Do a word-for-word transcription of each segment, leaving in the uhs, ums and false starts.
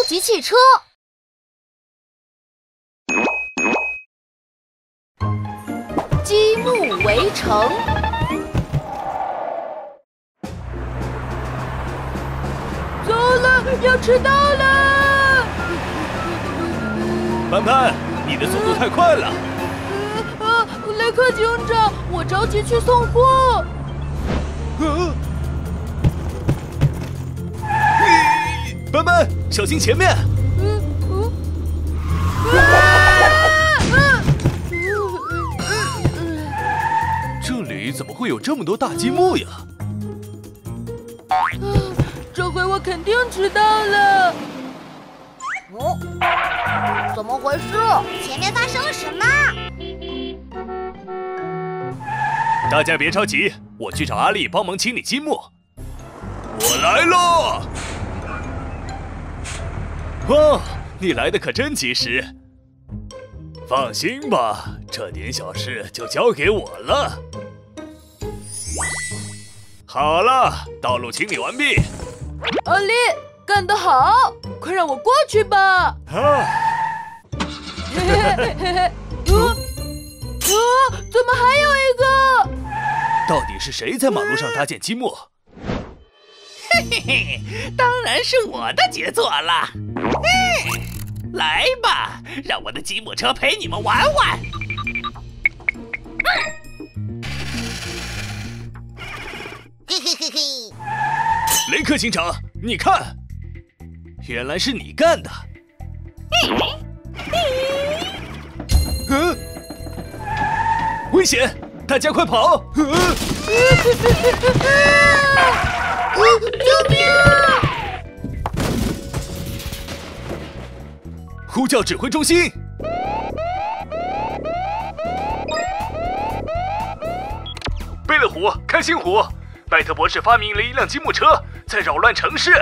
级汽车。积木围城。 走了，要迟到了！ 潘潘，你的速度太快了。 啊，雷克警长，我着急去送货。 啊！潘潘，小心前面！ 嗯嗯。啊！ 这里怎么会有这么多大积木呀？ 这回我肯定迟到了。 哦，怎么回事？前面发生了什么？ 大家别着急，我去找阿丽帮忙清理积木。我来了！哇，你来的可真及时。放心吧，这点小事就交给我了。好了，道路清理完毕。 阿丽，干得好！快让我过去吧。 啊！ 嘿嘿嘿嘿嘿。呃，呃，怎么还有一个？ 到底是谁在马路上搭建积木？ 嘿嘿嘿，当然是我的杰作了。嗯，来吧，让我的积木车陪你们玩玩。 嘿嘿嘿嘿。 雷克警长，你看，原来是你干的。嗯，危险！大家快跑！ 救命啊！ 呼叫指挥中心。贝勒虎，开心虎，拜特博士发明了一辆积木车，在扰乱城市。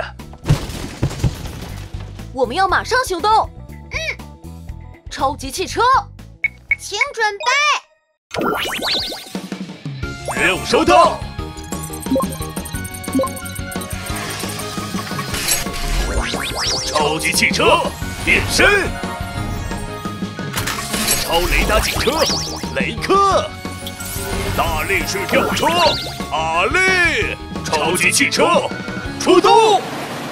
我们要马上行动。嗯，超级汽车，请准备。 任务收到。超级汽车变身，超雷达警车雷克，大力士吊车阿力，超级汽车出动。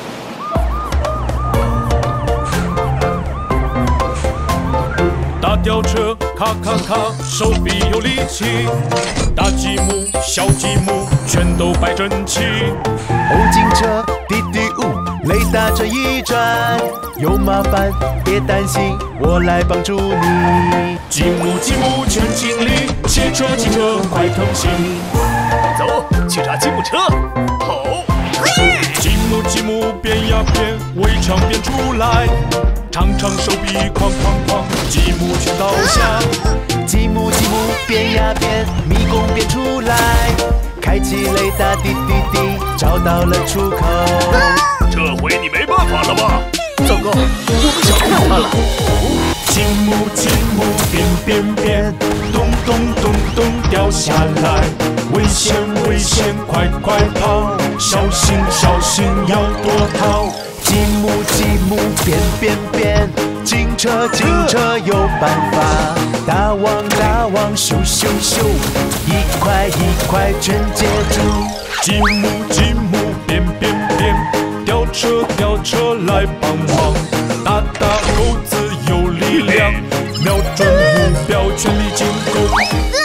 大吊车咔咔咔，手臂有力气，大积木、小积木全都摆整齐。 红警车滴滴呜，雷达转一转，有麻烦别担心，我来帮助你。 积木积木全尽力，汽车汽车快同行。 走，去抓积木车。好。 积木积木变呀变，围墙变出来。长长手臂哐哐哐，积木全倒下。 积木积木变呀变，迷宫变出来。开启雷达滴滴滴，找到了出口。 这回你没办法了吧？糟糕，我们小看他了。 积木积木变变变，咚咚咚咚掉下来。危险危险，快快跑！小心小心，要躲逃。 积木积木变变变，警车警车有办法。大王大王咻咻咻，一块一块全接住。 积木积木变变变，吊车吊车来帮忙。大大猴子有力量，瞄准目标全力进攻。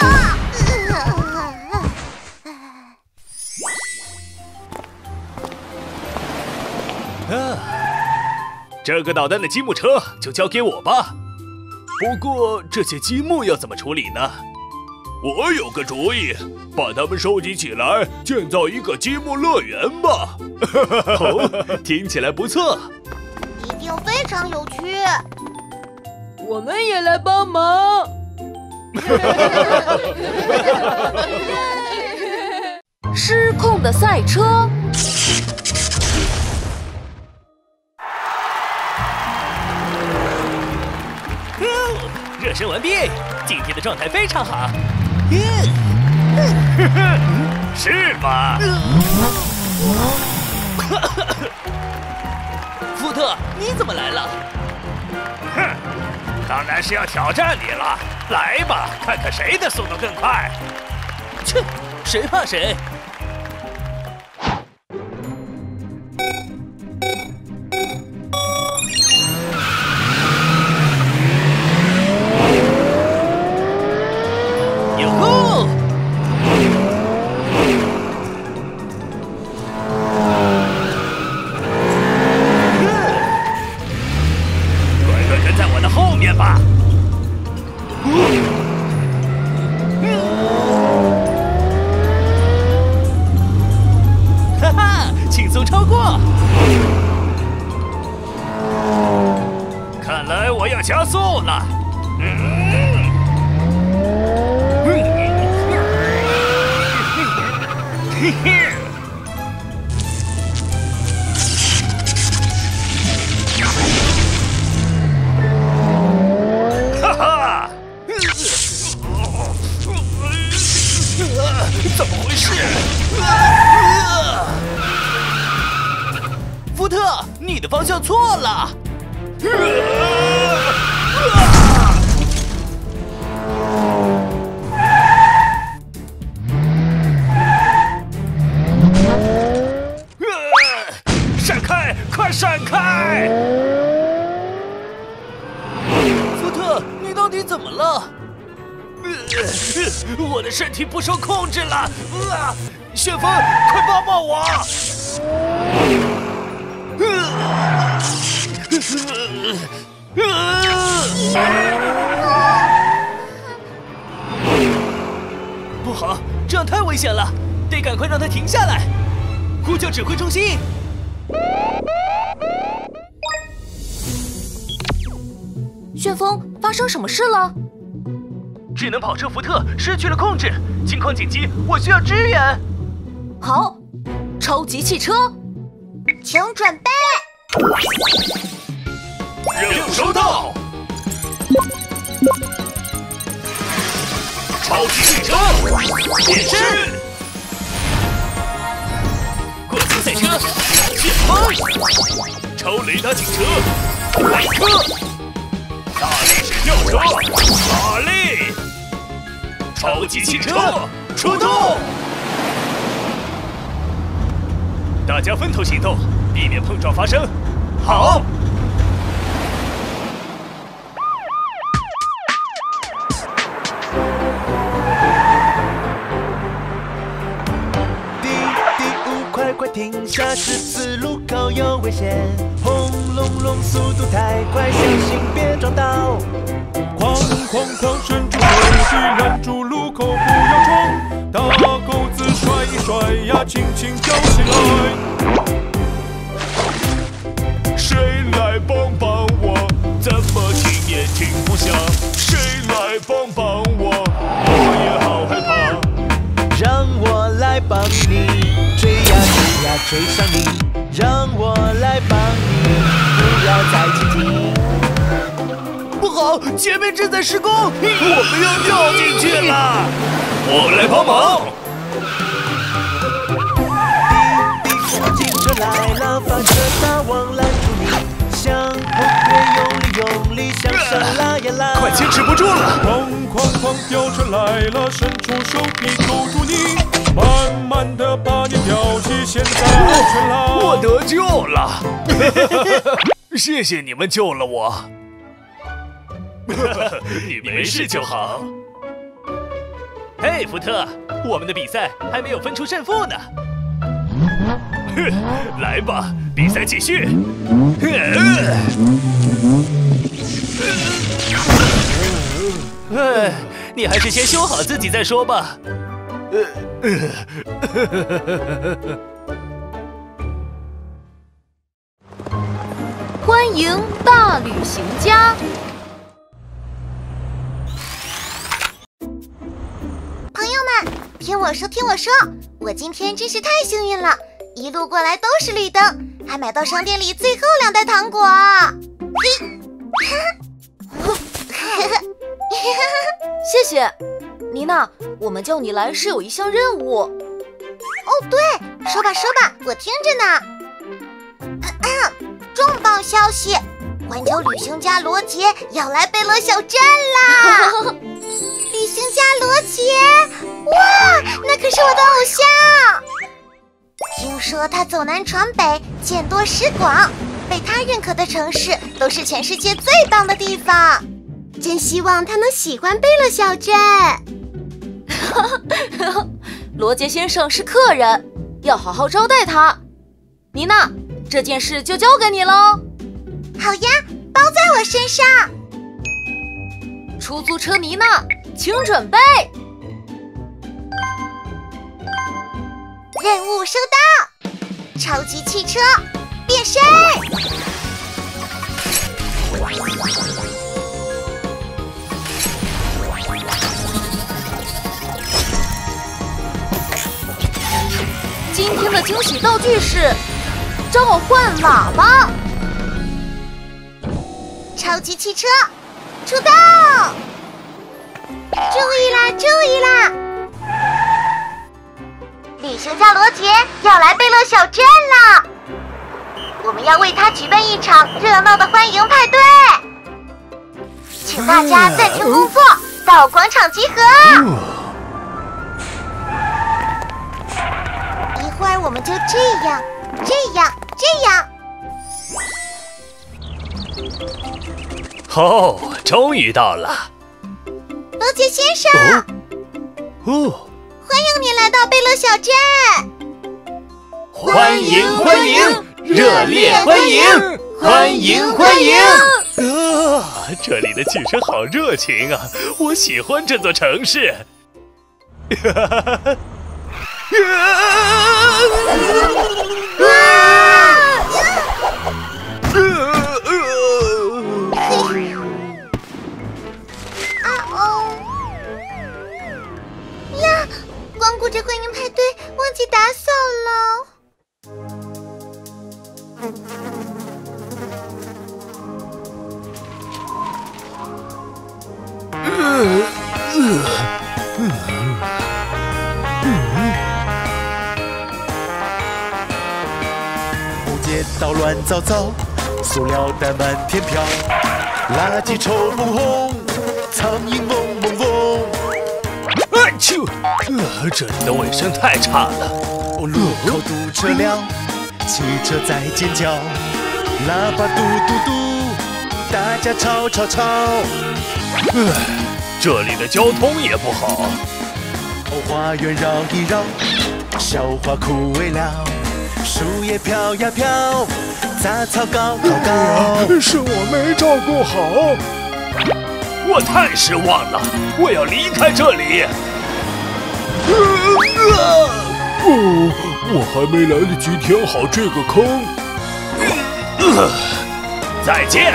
啊，这个捣蛋的积木车就交给我吧。不过这些积木要怎么处理呢？我有个主意，把它们收集起来，建造一个积木乐园吧。哦，听起来不错， 一定非常有趣。 我们也来帮忙。 失控的赛车。 热身完毕，今天的状态非常好。 是吗？ 福特，你你怎么来了？ 哼，当然是要挑战你了。来吧，看看谁的速度更快。 切，谁怕谁？哟吼！ 乖乖跟在我的后面吧。 哈哈，轻松超过！ 看来我要加速了。嗯嘿嘿。哈哈！怎么回事？ 福特，你的方向错了。 闪开！快闪开！ 福特，你到底怎么了？ 我的身体不受控制了！啊！旋风，快帮帮我！ 不好，这样太危险了，得赶快让他停下来！呼叫指挥中心！ 旋风，发生什么事了？ 智能跑车福特失去了控制，情况紧急，我需要支援。 好，超级汽车， 请准备。 任务收到。超级汽车变身， 过速赛车，旋风， 超雷达警车，来车，大力神吊车，马力，超级汽车出动！大家分头行动，避免碰撞发生。好。 快快停下！十字路口有危险！轰隆隆，速度太快，小心别撞到！ 哐哐哐，伸出手臂拦住路口，不要冲！大钩子甩一甩呀，轻轻吊起来。 谁来帮帮我？怎么停也停不下。谁来帮帮我？我也好害怕。 让我来帮你。追呀追呀追上你，让我来帮你，不要再倾听。 不好，前面正在施工，我们要掉进去了，我们来帮忙。 滴滴，警车来了，发射大网拦住你，向后退，用力用力向上拉呀拉， 快坚持不住了！ 哐哐哐，吊车来了，伸出手臂勾住你。慢慢的把你吊起，现在安全了。 我得救了，谢谢你们救了我。你没事就好。 嘿，福特，我们的比赛还没有分出胜负呢。 来吧，比赛继续。 哎，你还是先修好自己再说吧。 欢迎大旅行家！ 朋友们，听我说，听我说，我今天真是太幸运了，一路过来都是绿灯，还买到商店里最后两袋糖果。嘿， 谢谢，妮娜，我们叫你来是有一项任务。 哦，对，说吧说吧，我听着呢。 重磅消息！环球旅行家罗杰要来贝勒小镇啦！旅行家罗杰，哇，那可是我的偶像！听说他走南闯北，见多识广，被他认可的城市都是全世界最棒的地方。真希望他能喜欢贝勒小镇。 罗杰先生是客人，要好好招待他。妮娜，这件事就交给你喽。 好呀，包在我身上。 出租车妮娜，请准备。 任务收到，超级汽车变身。 今天的惊喜道具是召唤喇叭。 超级汽车出动！注意啦，注意啦！旅行家罗杰要来贝勒小镇啦！我们要为他举办一场热闹的欢迎派对，请大家暂停工作，到广场集合。一会儿我们就这样，这样，这样。 哦，终于到了， 罗杰先生， 哦， 欢迎你来到贝勒小镇。 欢迎欢迎，热烈欢迎，欢迎欢迎！啊，这里的气氛好热情啊，我喜欢这座城市。哈哈哈哈！ 呀，光顾着欢迎派对，忘记打扫了。 街道乱糟糟，塑料袋满天飘，垃圾臭烘烘，苍蝇嗡嗡嗡。 啊啾！呃，这里的卫生太差了。 路口堵车辆，汽车在尖叫，喇叭嘟嘟嘟，大家吵吵吵。 唉，这里的交通也不好。 花园绕一绕，小花枯萎了。树叶飘呀飘，杂草高高高。 是我没照顾好， 我太失望了，我要离开这里。 哦，我还没来得及填好这个坑。 呃、再见。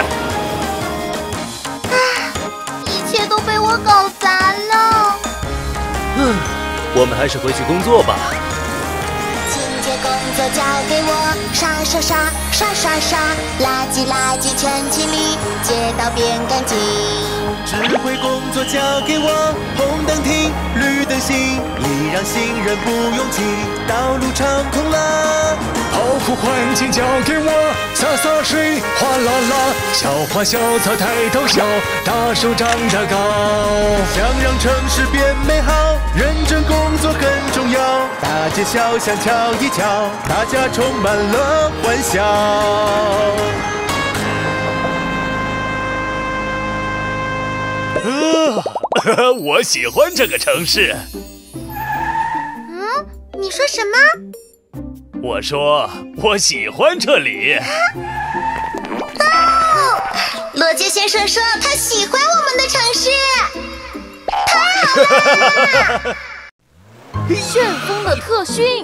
唉，一切都被我搞砸了。 嗯，我们还是回去工作吧。 工作交给我，刷刷刷刷刷刷，垃圾垃圾全清理，街道变干净。 指挥工作交给我，红灯停，绿灯行，礼让行人不拥挤，道路畅通了。 保护环境交给我，洒洒水，哗啦啦，小花小草抬头笑，大树长得高。 想让城市变美好，认真工作很重要。大街小巷瞧一瞧，大家充满了欢笑。 呃，我喜欢这个城市。 嗯，你说什么？ 我说我喜欢这里。 哦，罗杰先生说他喜欢我们的城市，太好了！ 旋风的特训。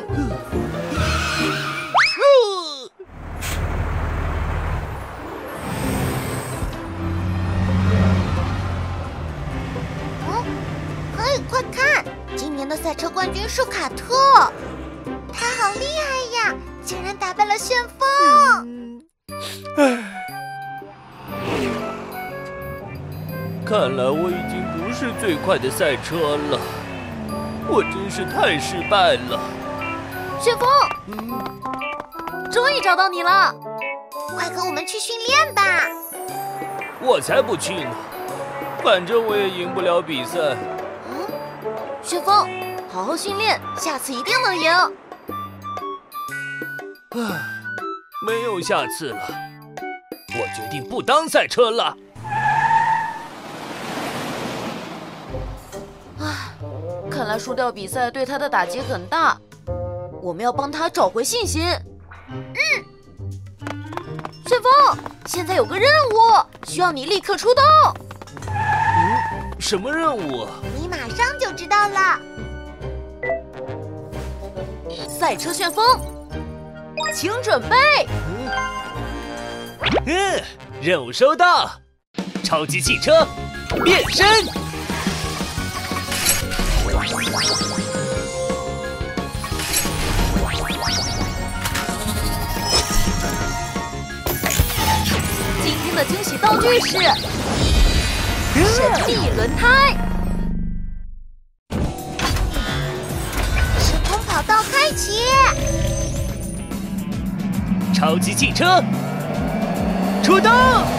嘿，快看，今年的赛车冠军是卡特，他好厉害呀，竟然打败了旋风。 唉，看来我已经不是最快的赛车了，我真是太失败了。 旋风，终于找到你了。 快和我们去训练吧！ 我才不去呢，反正我也赢不了比赛。 嗯，旋风，好好训练，下次一定能赢。 唉，没有下次了，我决定不当赛车了。 唉，看来输掉比赛对他的打击很大，我们要帮他找回信心。嗯，旋风，现在有个任务，需要你立刻出动。 嗯，什么任务？ 你马上就知道了。 赛车旋风，请准备。 嗯，任务收到。超级汽车变身。 今天的惊喜道具是神秘轮胎。 时空跑道开启。 超级汽车出动！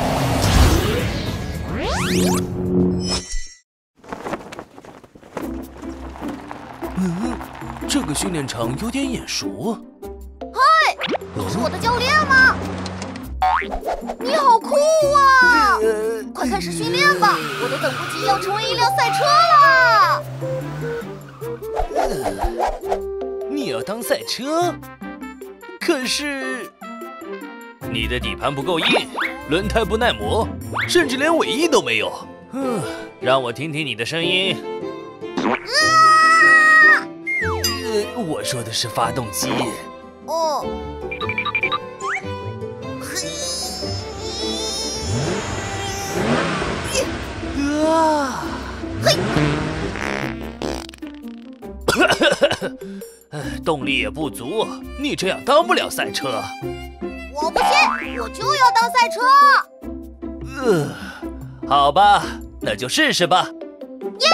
嗯，这个训练场有点眼熟。 嗨，你是我的教练吗？你好酷啊！ 呃、 快开始训练吧，我都等不及要成为一辆赛车了。 呃、你要当赛车？可是你的底盘不够硬，轮胎不耐磨，甚至连尾翼都没有。嗯，让我听听你的声音。 啊！ 呃，我说的是发动机。 哦。 啊！ 嘿！ 动力也不足，你这样当不了赛车。 我不信，我就要当赛车。 呃，好吧，那就试试吧。 耶！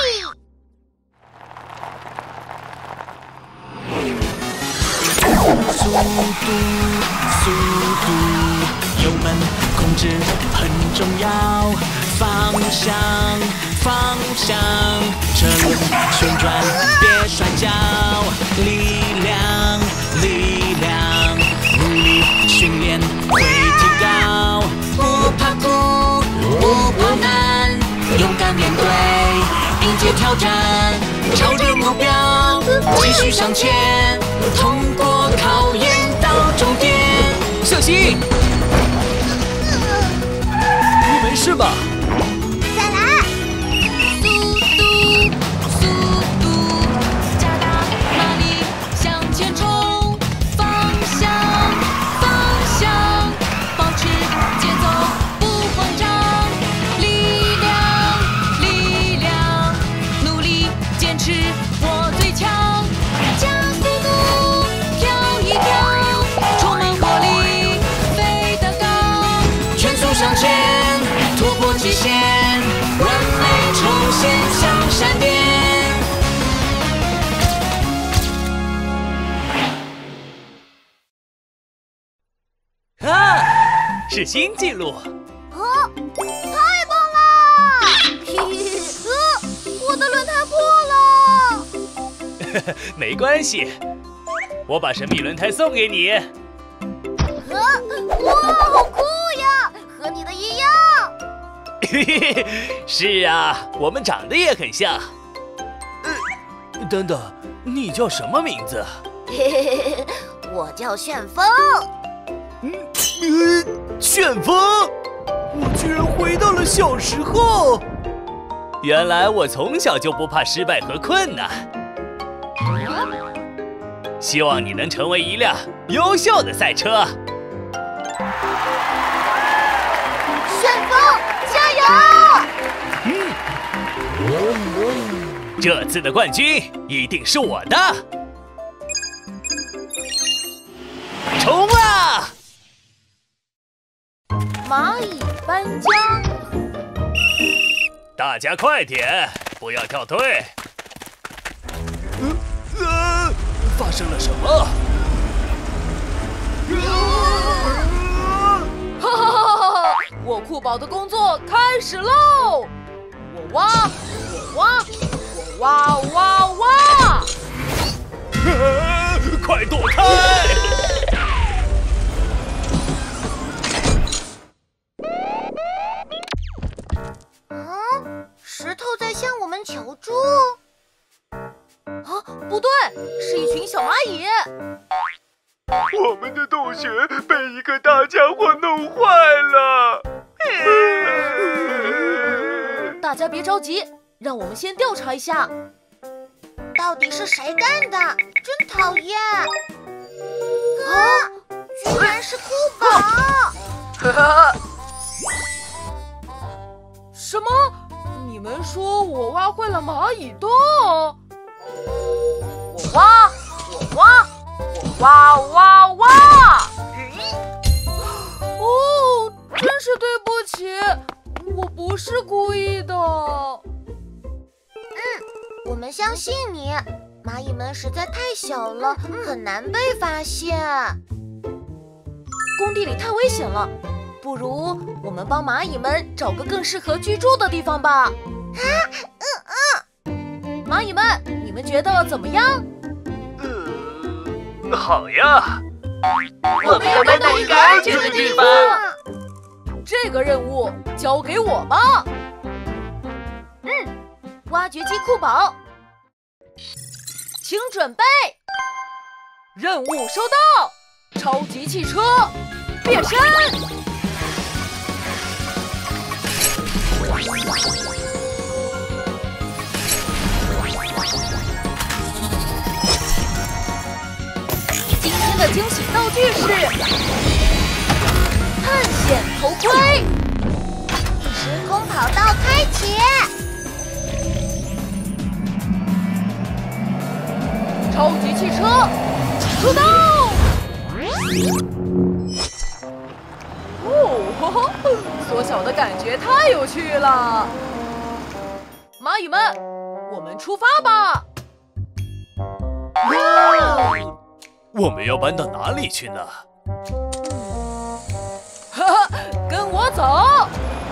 速度，速度，油门控制很重要。方向，方向，车轮旋转，别摔跤。力量，力量，努力训练会提高。不怕苦，不怕难，勇敢面对，迎接挑战，朝着目标继续向前，通过考验到终点。 小心！你没事吧？ 再来！ 速度，速度，加大马力向前冲，方向，方向，保持节奏不慌张，力量，力量，努力坚持我最强，加速度，飘一飘，充满活力，飞得高， 全速向前，突破极限，完美重现，像闪电。 啊，是新纪录！ 哦，太棒了！嘿嘿，呃，我的轮胎破了。 没关系，我把神秘轮胎送给你。 啊，哇，好酷呀，和你的一样。 嘿嘿嘿，是啊，我们长得也很像。呃，等等，你叫什么名字？ 嘿嘿嘿嘿，我叫旋风。 嗯，呃，旋风，我居然回到了小时候。原来我从小就不怕失败和困难。希望你能成为一辆优秀的赛车。 旋风，加油！ 嗯，这次的冠军一定是我的。冲啊！ 蚂蚁搬家。 大家快点，不要跳队。呃呃，发生了什么？啊酷宝的工作开始喽！我挖，我挖，我挖挖挖！ 啊、快躲开！ 嗯，石头在向我们求助。 啊，不对，是一群小蚂蚁。 我们的洞穴被一个大家伙弄坏了。 大家别着急，让我们先调查一下， 到底是谁干的？真讨厌！啊，居然是酷宝！ 哈哈！ 什么？你们说我挖坏了蚂蚁洞？我挖，我挖，我挖挖挖！哦，真是对不起，我不是故意的。 嗯，我们相信你。蚂蚁们实在太小了，很难被发现。 工地里太危险了，不如我们帮蚂蚁们找个更适合居住的地方吧。啊， 嗯嗯。 蚂蚁们，你们觉得怎么样？ 嗯，好呀。 我们要搬到一个安全的地方。这个任务交给我吧。嗯，挖掘机酷宝，请准备。任务收到，超级汽车变身。今天的惊喜道具是探险头盔。 时空跑道开启。 超级汽车出动！哦，呵呵，缩小的感觉太有趣了。蚂蚁们，我们出发吧！ 我们要搬到哪里去呢？ 哈哈，跟我走。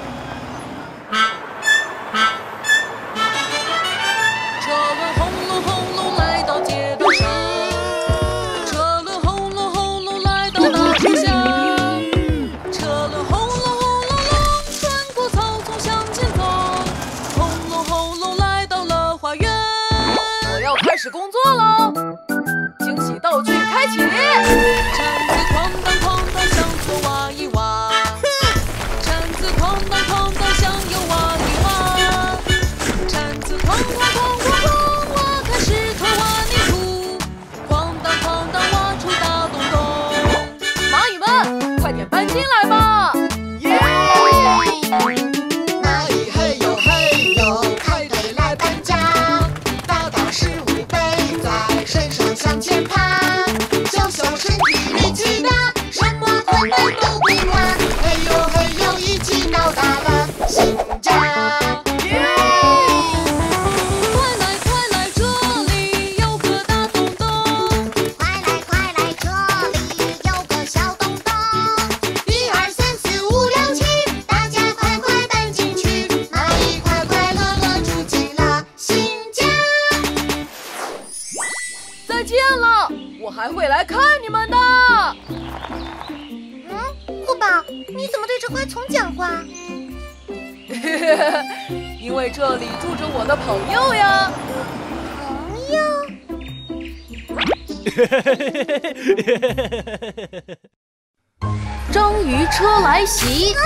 车轮轰隆轰隆来到街道上，车轮轰隆轰隆来到大树下，车轮轰隆轰隆隆穿过草丛向前走，轰隆轰隆来到了花园。我要开始工作喽！惊喜道具开启，铲子哐当哐当向左挖一挖，铲子哐当哐当向右挖一挖，铲子哐哐哐哐哐挖开石头挖泥土，哐当哐当挖出大洞洞。蚂蚁们，快点搬进来吧！ 耶！蚂蚁嘿呦嘿呦，排队来搬家，大大十五倍在身上向前爬，小小身体力气大，什么困难都不怕，嘿呦嘿呦一起到达了新家。 快来快来，这里有个大洞洞， 快来快来，这里有个小洞洞，一二三四五六七，大家快快搬进去，蚂蚁快快乐乐住进了新家。 再见了，我还会来看你们的。 嗯，酷宝，你怎么对着花丛讲话？ 因为这里住着我的朋友呀。 朋友？ 章鱼车来袭。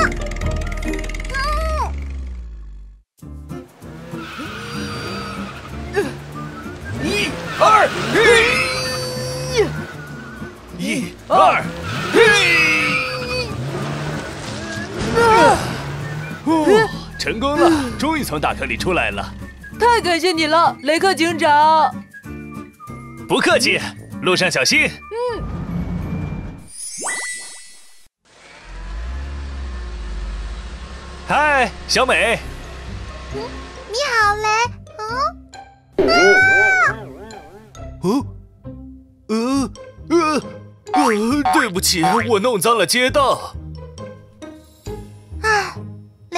一二嘿，一二嘿，哦，成功了，终于从大坑里出来了。 太感谢你了，雷克警长。 不客气，路上小心。 嗯。 嗨，小美。 嗯，你好，雷。嗯。 哦，呃呃呃，对不起，我弄脏了街道。 啊，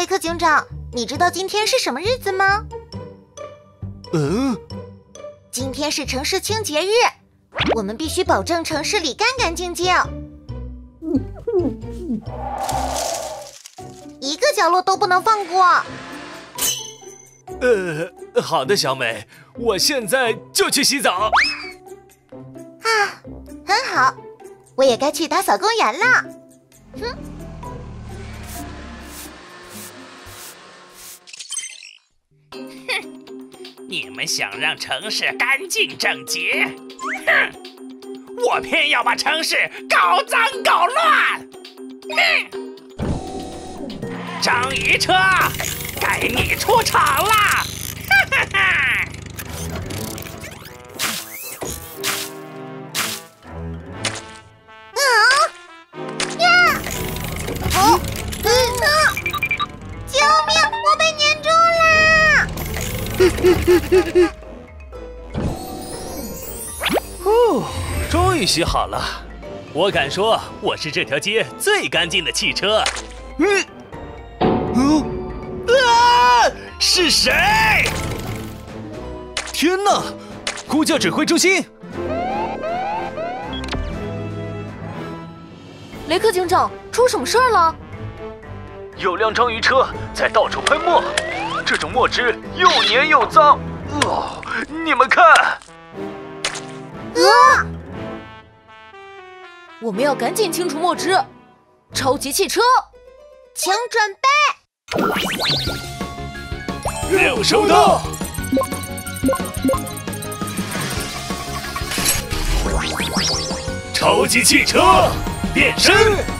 克警长，你知道今天是什么日子吗？ 嗯， 今天是城市清洁日，我们必须保证城市里干干净净，一个角落都不能放过。 呃，好的，小美，我现在就去洗澡。 啊，很好，我也该去打扫公园了。哼。 你们想让城市干净整洁，哼！我偏要把城市搞脏搞乱。哼！章鱼车，该你出场了！哈哈哈！ 啊！呀！哦，嗯啊！救命！我被粘住啦！ 呼，终于洗好了。我敢说，我是这条街最干净的汽车。嗯，嗯，啊！是谁？天哪！呼叫指挥中心！ 雷克警长，出什么事儿了？ 有辆章鱼车在到处喷墨，这种墨汁又黏又脏。哦，你们看！ 啊！ 我们要赶紧清除墨汁。超级汽车， 请准备。 任务收到。超级汽车变身，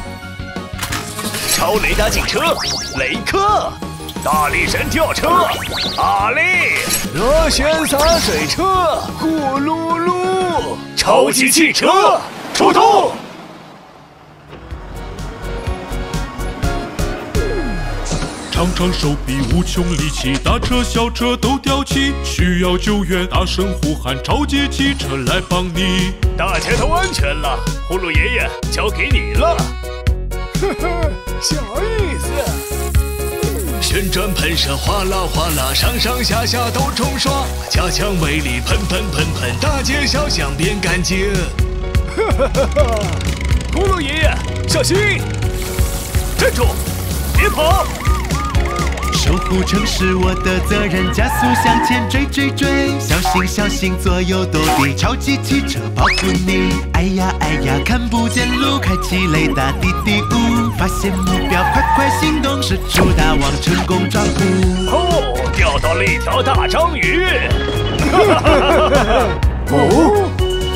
超雷达警车雷克，大力神吊车阿力，螺旋洒水车呼噜噜，超级汽车出动！ 长长手臂，无穷力气，大车小车都吊起，需要救援，大声呼喊，超级汽车来帮你。 大家都安全了，呼噜爷爷交给你了。呵呵，小意思。旋转喷射，哗啦哗啦，上上下下都冲刷，加强威力，喷喷喷喷，大街小巷变干净。哈哈哈哈！呼噜爷爷，小心！站住，别跑！ 守护城市我的责任，加速向前追追追，小心小心左右躲避，超级汽车保护你。哎呀哎呀，看不见路，开启雷达滴滴呜，发现目标，快快行动，射出大网，成功抓捕。 哦，钓到了一条大章鱼！哈哈哈哈哈！哦，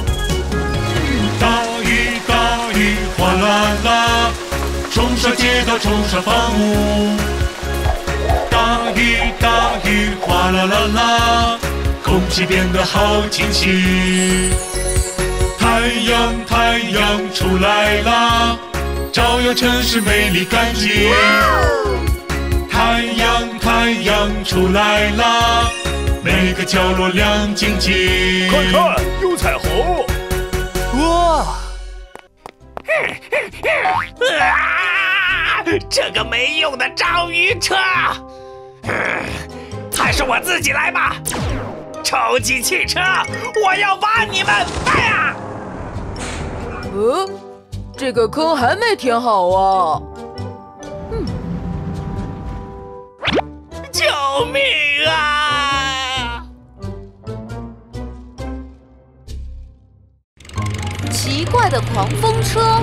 大鱼大鱼哗啦啦，冲刷街道，冲刷房屋。大雨大雨哗啦啦啦，空气变得好清新。太阳太阳出来啦，照耀城市美丽干净。太阳太阳出来啦，每个角落亮晶晶。 快看，有彩虹！哇！ 啊！这个没用的章鱼车！还是我自己来吧！超级汽车，我要把你们！哎呀！ 呃，这个坑还没填好啊！嗯， 救命啊！ 奇怪的狂风车。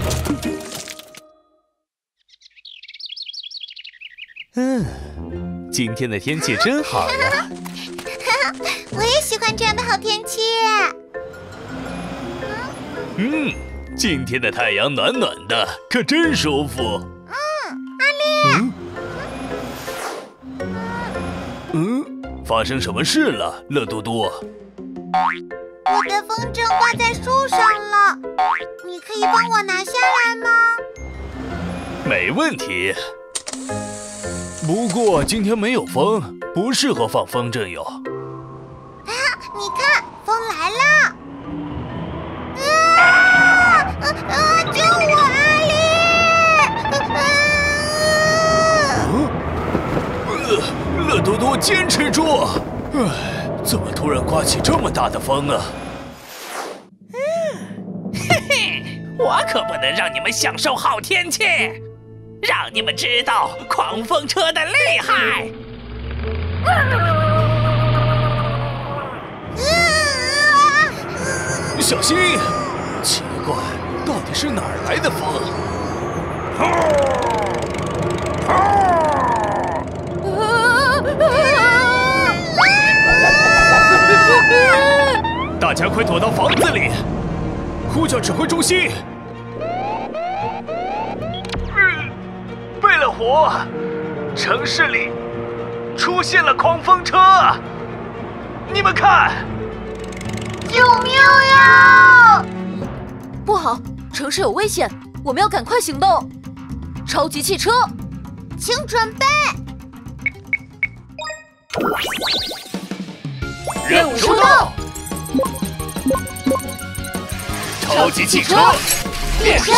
嗯，今天的天气真好呀！ 我也喜欢这样的好天气。 嗯，今天的太阳暖暖的，可真舒服。 嗯，阿力。 嗯，嗯，发生什么事了，乐嘟嘟？ 我的风筝挂在树上了，你可以帮我拿下来吗？ 没问题。不过今天没有风，不适合放风筝哟。 啊，你看，风来了！啊啊啊！救我，阿力！啊啊住，坚持住！唉，怎么突然刮起这么大的风啊？ 嗯，嘿嘿，我可不能让你们享受好天气，让你们知道狂风车的厉害。 小心！奇怪，到底是哪儿来的风？大家快躲到房子里！呼叫指挥中心！嗯，贝勒湖，城市里出现了狂风车，你们看！ 救命呀！ 不好，城市有危险，我们要赶快行动！超级汽车， 请准备。 任务收到。超级汽车变身，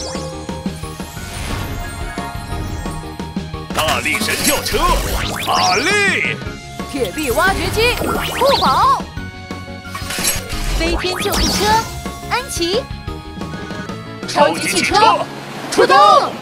大力神吊车阿力， 铁臂挖掘机酷宝，飞天救护车安琪， 超级汽车出动！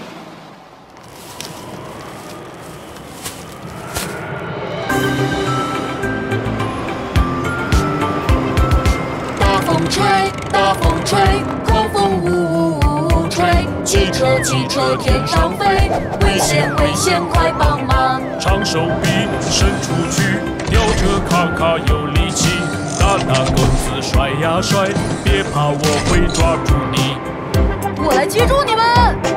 大风吹，大风吹，狂风呜呜呜呜吹，汽车汽车天上飞，危险危险快帮忙！ 长手臂伸出去，吊着卡卡有力气，大大棍子甩呀甩，别怕我会抓住你。 我来接住你们！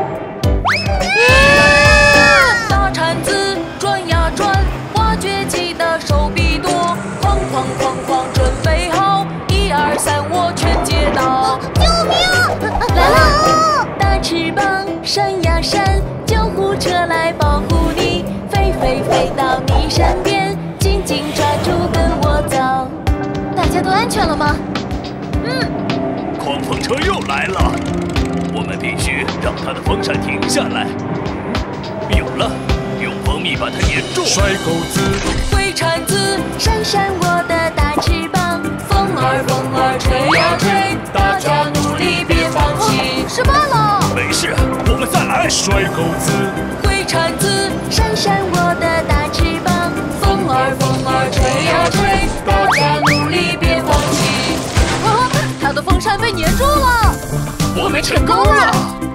大铲子转呀转，挖掘机的手臂多，哐哐哐哐准备好，一二三我全接到！ 救命！ 来了！大翅膀扇呀扇，救护车来保护你，飞飞飞到你身边，紧紧抓住跟我走。大家都安全了吗？嗯。 狂风车又来了，我们必须让它的风扇停下来。有了，用蜂蜜把它粘住。 甩钩子， 挥铲子，扇扇我的大翅膀，风儿风儿吹呀吹，大家努力别放弃。失败了。 没事，我们再来。 甩钩子， 挥铲子，扇扇我的大翅膀，风儿风儿吹呀吹，大家努力别放弃。啊，他的风扇被粘住了， 我们成功了。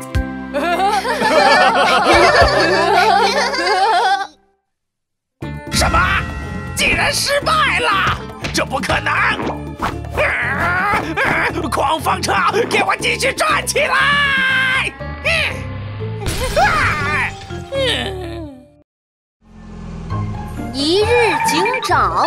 什么？竟然失败了？这不可能！狂风车，给我继续转起来！ 一日警长，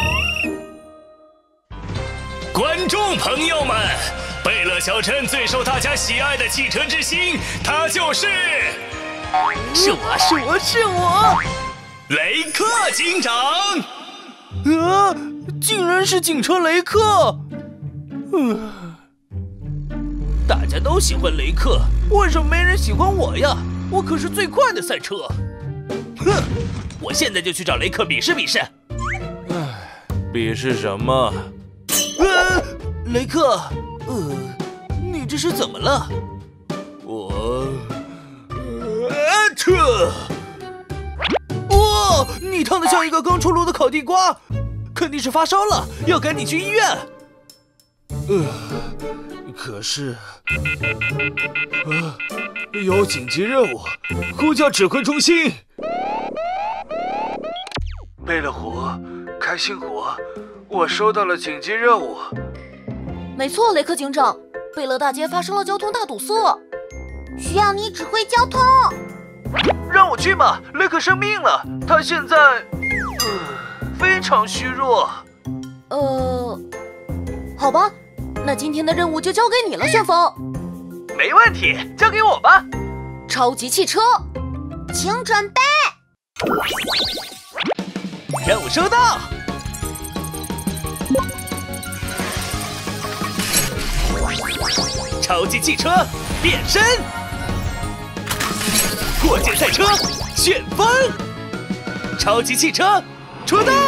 观众朋友们，贝勒小镇最受大家喜爱的汽车之星，它就是是我是我是我， 雷克警长。 啊！竟然是警车雷克！嗯， 大家都喜欢雷克，为什么没人喜欢我呀？我可是最快的赛车！哼！我现在就去找雷克比试比试。 唉，比试什么？呃，雷克，呃，你这是怎么了？ 我，呃，这， 哇，你烫得像一个刚出炉的烤地瓜，肯定是发烧了，要赶紧去医院。呃，可是， 呃，有紧急任务，呼叫指挥中心。贝勒湖，开心湖，我收到了紧急任务。 没错，雷克警长，贝勒大街发生了交通大堵塞， 需要你指挥交通。 让我去吧，雷克生病了，他现在，呃，非常虚弱。 呃，好吧，那今天的任务就交给你了，旋风。 没问题，交给我吧。 超级汽车， 请准备。 任务收到。 超级汽车变身，破解赛车旋风，超级汽车出动！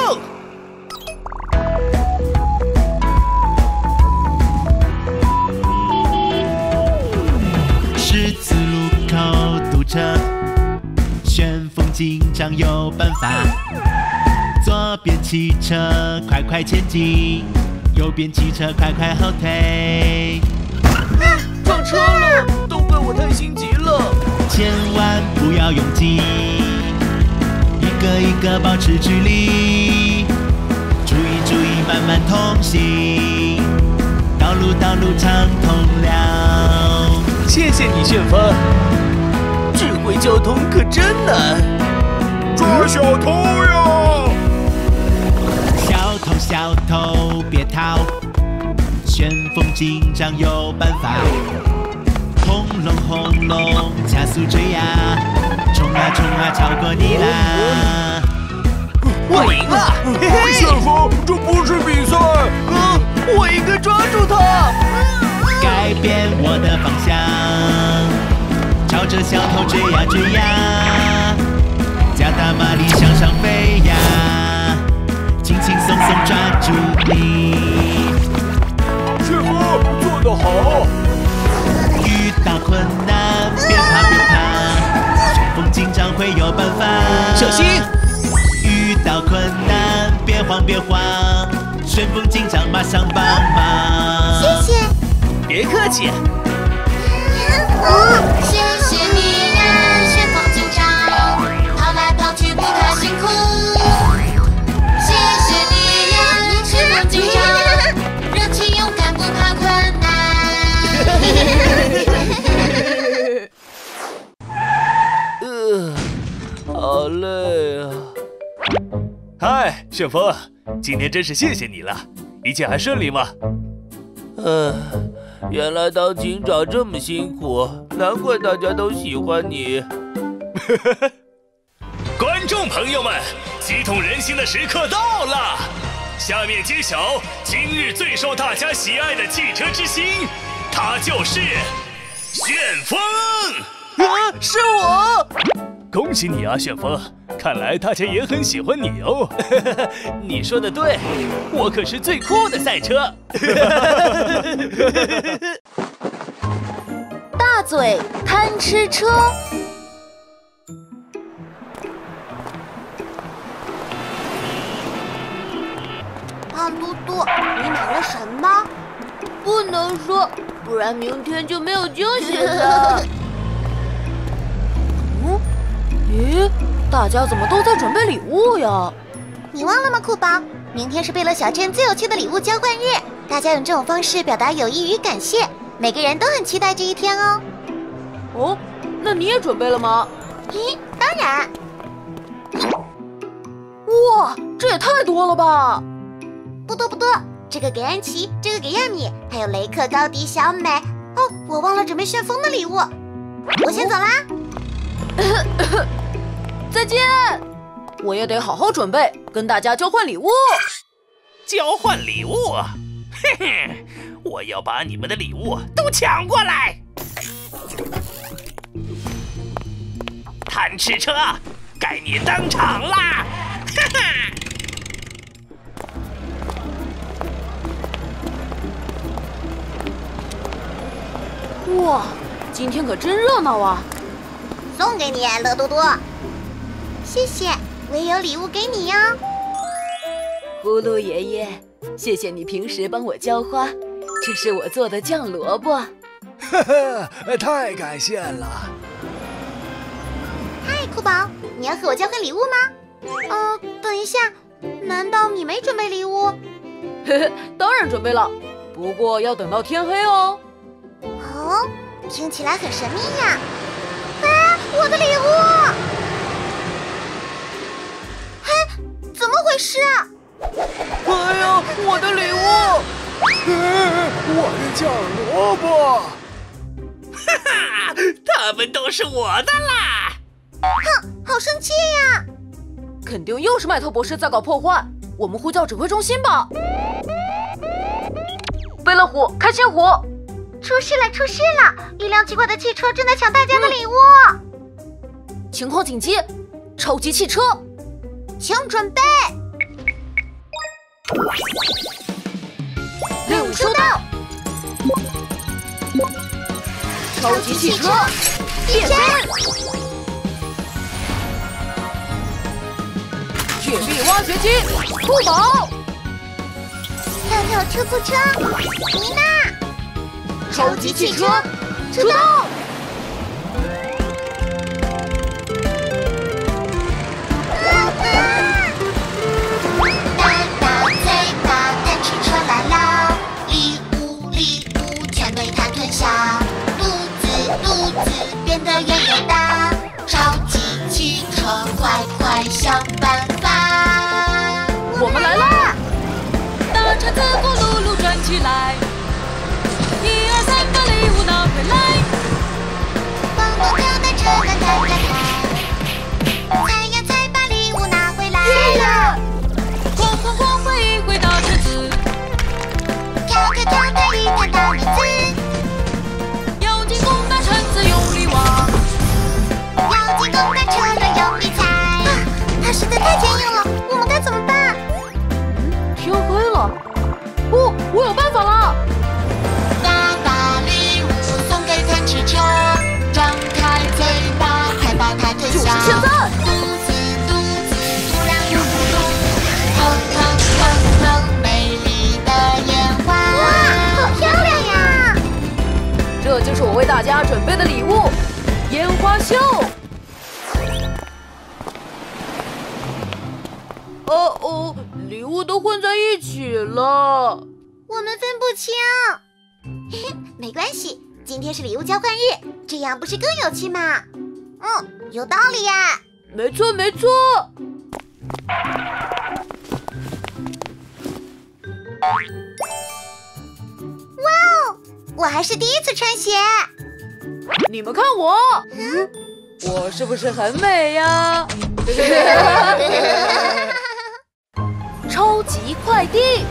十字路口堵车，旋风警长有办法。左边汽车快快前进，右边汽车快快后退。 撞车了，都怪我太心急了。 千万不要拥挤，一个一个保持距离。注意注意，慢慢同行，道路道路畅通了。 谢谢你，旋风。指挥交通可真难。 抓小偷呀！ 小偷小偷别逃，旋风警长有办法。轰隆轰隆，加速追呀，冲啊冲啊，超过你啦！ 我赢了！嘿嘿， 旋风，这不是比赛。 啊，我应该抓住他！ 改变我的方向，朝着小偷追呀追呀，加大马力向上飞呀，轻轻松松抓住你。 旋风，做得好！ 遇到困难别怕别怕，旋风警长会有办法。 小心！ 遇到困难别慌别慌，旋风警长马上帮忙。 谢谢。 别客气。 哦，谢谢你呀，旋风警长，跑来跑去不太辛苦。谢谢你呀，旋风警长，热情勇敢不怕困难。 呃，好累啊！ 嗨，旋风，今天真是谢谢你了，一切还顺利吗？ 呃，原来当警长这么辛苦，难怪大家都喜欢你。 观众朋友们，激动人心的时刻到了！下面揭晓今日最受大家喜爱的汽车之星，它就是旋风！ 啊，是我！ 恭喜你啊，旋风！看来大家也很喜欢你哦。 你说的对，我可是最酷的赛车。 大嘴贪吃车。 胖嘟嘟，你买了什么？ 不能说，不然明天就没有惊喜了。嗯？咦，大家怎么都在准备礼物呀？ 你忘了吗，酷宝？明天是贝乐小镇最有趣的礼物交换日，大家用这种方式表达友谊与感谢，每个人都很期待这一天哦。 哦，那你也准备了吗？ 咦，当然。 哇，这也太多了吧！ 不多不多，这个给安琪，这个给亚米，还有雷克、高迪、小美。哦，我忘了准备旋风的礼物，我先走啦。 再见！我也得好好准备，跟大家交换礼物。 交换礼物？嘿嘿，我要把你们的礼物都抢过来！贪吃车，该你登场啦！哈哈！ 哇，今天可真热闹啊！ 送给你，乐多多。谢谢，我也有礼物给你哟。 葫芦爷爷，谢谢你平时帮我浇花，这是我做的酱萝卜。 呵呵，太感谢了。 嗨，酷宝，你要和我交换礼物吗？呃，等一下，难道你没准备礼物？ 呵呵，当然准备了，不过要等到天黑哦。 哦，听起来很神秘呀！啊，我的礼物！嘿，怎么回事啊？ 哎呀，我的礼物！ 我的酱萝卜！ 哈哈，他们都是我的啦！ 哼，好生气呀！ 肯定又是麦特博士在搞破坏，我们呼叫指挥中心吧。贝乐虎，开心虎！ 出事了，出事了！一辆奇怪的汽车正在抢大家的礼物。 情况紧急，超级汽车， 请准备， 任务收到。超级汽车变身，雪碧挖掘机出宝， 跳跳出租车妮娜， 超级汽车出动。 变得圆圆的，超级汽车，快快想办法！ 我们来啦！大车子咕噜噜转起来，一二三，把礼物拿回来。 蹦蹦跳的车轮弹弹弹，踩呀踩，把礼物拿回来。 耶呀！哐哐哐，挥一挥大车子， 跳跳跳，弹一弹大轮子。 要进攻大车子用力挖， 要进攻大车轮用力踩。啊，它实在太坚硬了，我们该怎么办？ 天黑了，哦，我有办法了！ 大大礼物送给贪吃车，张开嘴巴，快把它吞就是下。 现在！ 肚子肚子突然咕咕咚，腾腾腾腾，美丽的烟花。哇，好漂亮呀！ 这就是我为大家准备的礼物——烟花秀。哦哦，礼物都混在一起了， 我们分不清。嘿嘿，没关系，今天是礼物交换日，这样不是更有趣吗？嗯，有道理呀。 没错没错。 哇哦，我还是第一次穿鞋。 你们看我，嗯，我是不是很美呀？超级快递。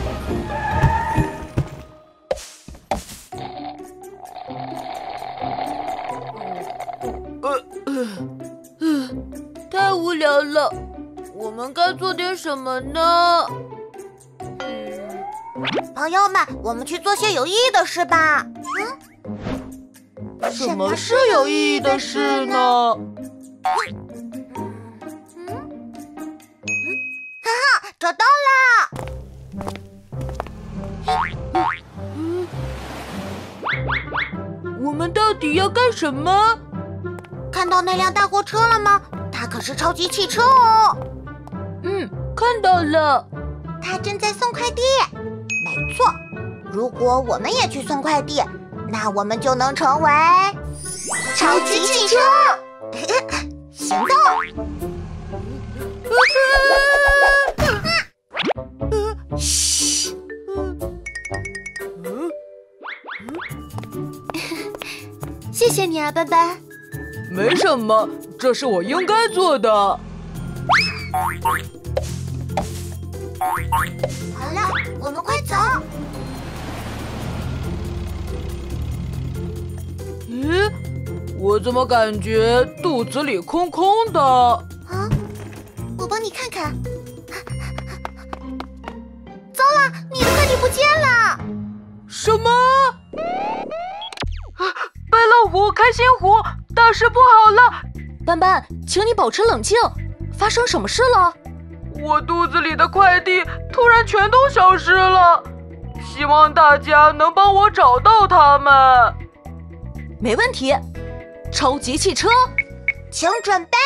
呃呃呃，太无聊了，我们该做点什么呢？ 嗯，朋友们，我们去做些有意义的事吧。 嗯，什么是有意义的事呢？ 找到了！ 嗯，我们到底要干什么？ 看到那辆大货车了吗？它可是超级汽车哦。 嗯，看到了。 它正在送快递。没错，如果我们也去送快递，那我们就能成为超级汽车。行动！嘘。谢谢你啊，斑斑。 没什么，这是我应该做的。 好了，我们快走。 咦，我怎么感觉肚子里空空的？ 啊，我帮你看看。糟了，你的快递不见了！ 什么？白老虎、开心虎，大事不好了！斑斑，请你保持冷静，发生什么事了？我肚子里的快递突然全都消失了，希望大家能帮我找到它们。没问题，超级汽车， 请准备。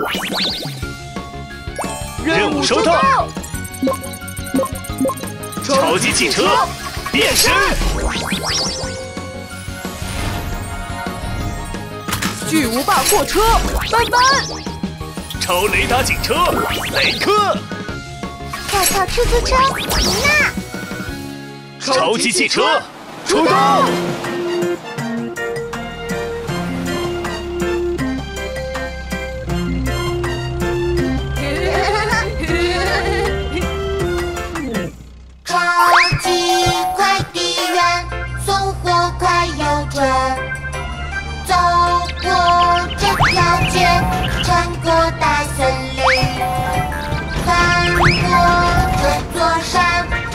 任务收到。超级汽车变身。 巨无霸货车斑斑， 超雷达警车雷克， 跳跳出租车妮娜， 超级汽车出动！ 超级快递员送货快又准。走过这条街，穿过大森林，翻过这座山，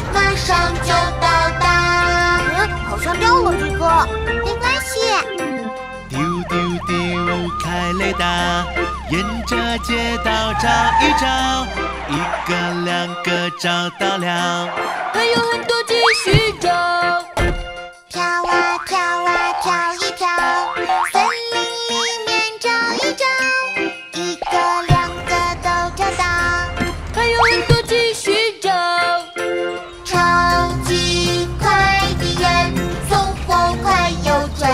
开雷达，沿着街道找一找，一个两个找到了， 还有很多继续找。 跳啊跳啊跳一跳，森林里面找一找，一个两个都找到， 还有很多继续找。 超级快递员送货快又准，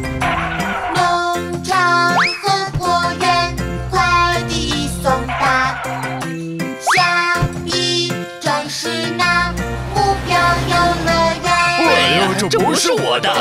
农场和果园快递一送达，下一站是哪？目标游乐园。 哎呦，这不是我的！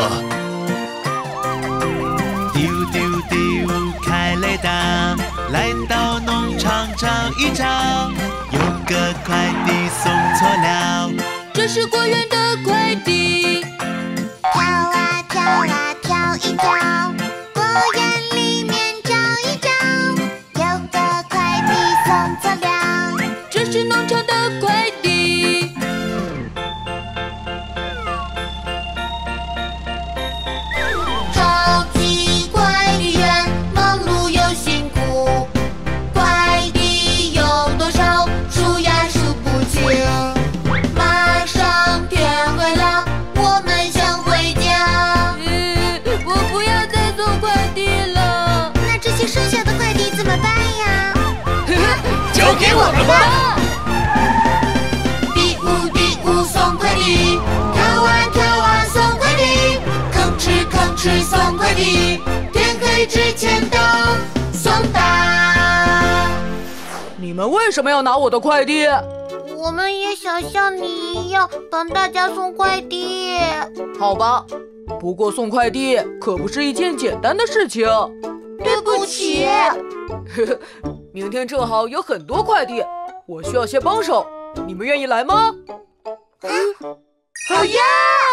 丢丢丢，开雷达，来到农场找一找，有个快递送错了。 这是果园的快递。 跳啊跳啊跳一跳，果园里面找一找，有个快递送错了。 这是农场的快递。 超级快递员忙碌又辛苦，快递有多少数呀数不清。马上天黑了，我们想回家。 嗯，我不要再送快递了。 那这些剩下的快递怎么办呀？ 交给我们吧。 第五第五送快递，跳啊跳啊送快递，吭哧吭哧送快递，天黑之前都送达。 你们为什么要拿我的快递？ 我们也想像你一样帮大家送快递。 好吧，不过送快递可不是一件简单的事情。 对不起。 明天正好有很多快递，我需要些帮手，你们愿意来吗？ 好呀！